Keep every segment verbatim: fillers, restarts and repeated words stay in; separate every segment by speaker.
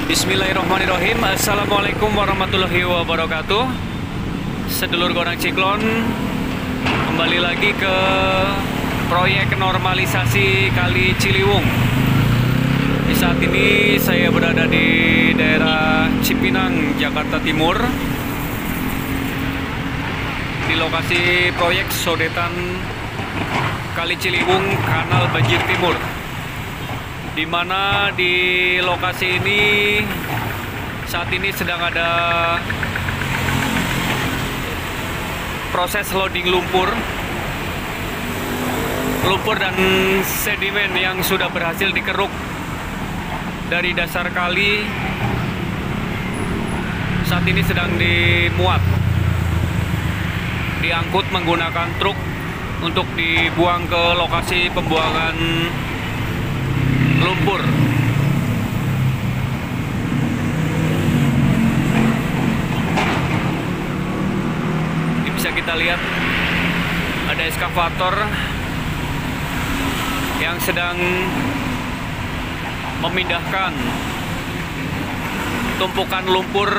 Speaker 1: Bismillahirrahmanirrahim. Assalamualaikum warahmatullahi wabarakatuh. Sedulur Gorang Ciklon, kembali lagi ke proyek normalisasi Kali Ciliwung. Di saat ini saya berada di daerah Cipinang, Jakarta Timur, di lokasi proyek sodetan Kali Ciliwung Kanal Banjir Timur, di mana di lokasi ini saat ini sedang ada proses loading lumpur lumpur dan sedimen yang sudah berhasil dikeruk dari dasar kali. Saat ini sedang dimuat, diangkut menggunakan truk untuk dibuang ke lokasi pembuangan lumpur. Ini bisa kita lihat ada eskavator yang sedang memindahkan tumpukan lumpur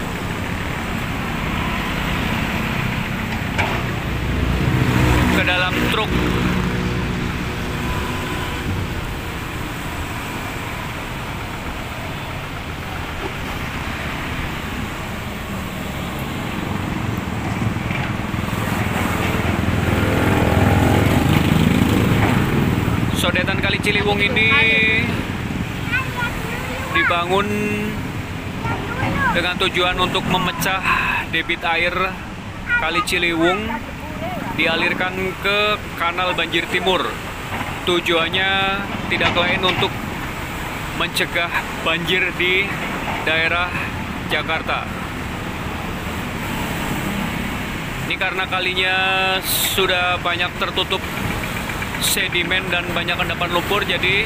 Speaker 1: ke dalam truk. Sodetan Kali Ciliwung ini dibangun dengan tujuan untuk memecah debit air Kali Ciliwung dialirkan ke Kanal Banjir Timur. Tujuannya tidak lain untuk mencegah banjir di daerah Jakarta. Ini karena kalinya sudah banyak tertutup sedimen dan banyak endapan lumpur, jadi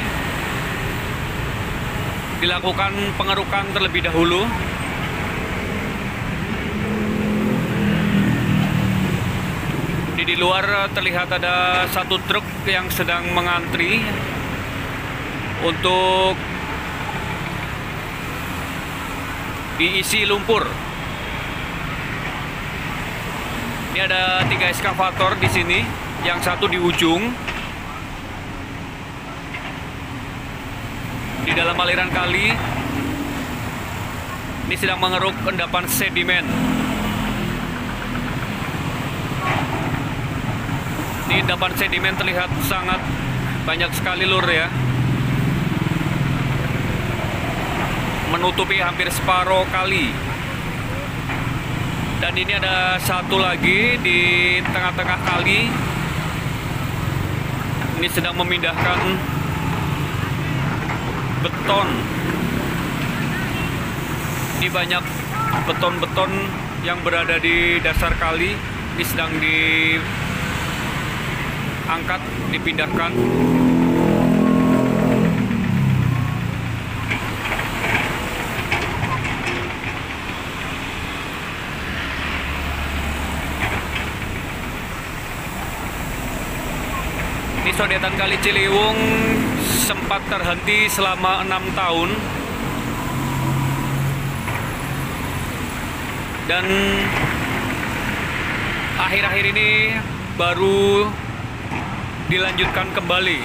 Speaker 1: dilakukan pengerukan terlebih dahulu. Di, di luar terlihat ada satu truk yang sedang mengantri untuk diisi lumpur. Ini ada tiga eskavator di sini, yang satu di ujung. Di dalam aliran kali ini sedang mengeruk endapan sedimen. Ini endapan sedimen terlihat sangat banyak sekali, lur ya, menutupi hampir separuh kali. Dan ini ada satu lagi di tengah-tengah kali, ini sedang memindahkan beton. Ini banyak beton-beton yang berada di dasar kali, ini sedang diangkat, dipindahkan. Ini sodetan Kali Ciliwung sempat terhenti selama enam tahun, dan akhir-akhir ini baru dilanjutkan kembali.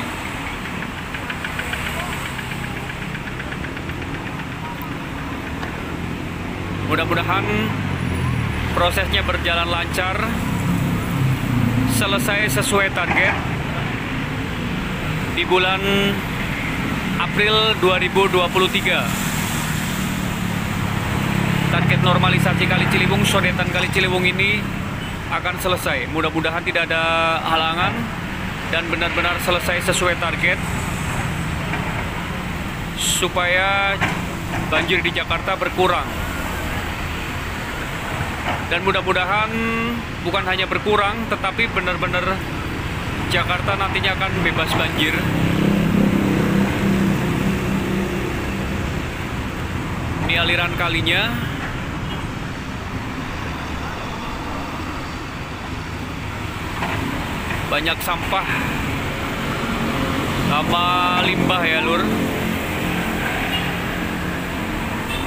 Speaker 1: Mudah-mudahan prosesnya berjalan lancar, selesai sesuai target di bulan April dua ribu dua puluh tiga. Target normalisasi Kali Ciliwung, sodetan Kali Ciliwung ini akan selesai. Mudah-mudahan tidak ada halangan dan benar-benar selesai sesuai target, supaya banjir di Jakarta berkurang. Dan mudah-mudahan bukan hanya berkurang, tetapi benar-benar Jakarta nantinya akan bebas banjir. Ini aliran kalinya. Banyak sampah sama limbah ya, lur.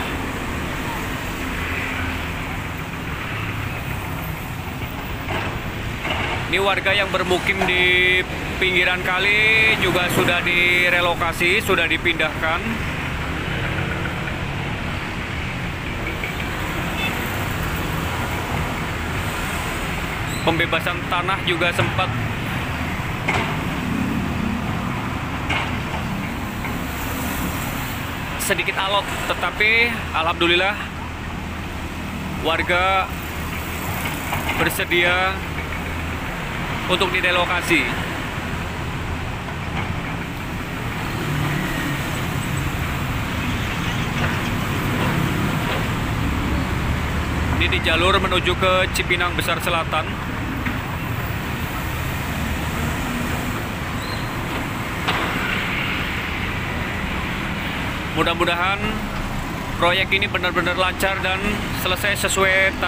Speaker 1: Ini warga yang bermukim di pinggiran kali juga sudah direlokasi, sudah dipindahkan. Pembebasan tanah juga sempat sedikit alot, tetapi alhamdulillah warga bersedia untuk direlokasi. Ini di jalur menuju ke Cipinang Besar Selatan. Mudah-mudahan proyek ini benar-benar lancar dan selesai sesuai